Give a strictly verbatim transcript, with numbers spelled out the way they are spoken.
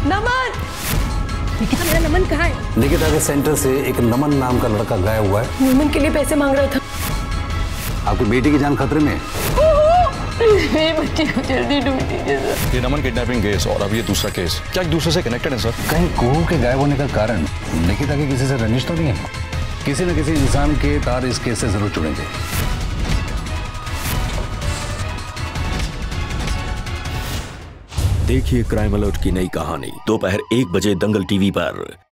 नमन, निकिता मेरा नमन कहाँ है? निकिता के सेंटर से एक नमन नाम का लड़का गायब हुआ है। नमन के लिए पैसे मांग रहा था। आपकी बेटी की जान खतरे में है। मेरी बच्ची को जल्दी ढूंढ दीजिए सर। ये नमन किडनैपिंग केस और अब ये दूसरा केस, क्या एक दूसरे से कनेक्टेड है सर? कहीं कुहू के गायब होने का कारण निकिता के किसी से रंजिश तो नहीं है? किसी न किसी इंसान के तार इस केस से जरूर जुड़ेंगे। देखिए क्राइम अलर्ट की नई कहानी दोपहर एक बजे दंगल टीवी पर।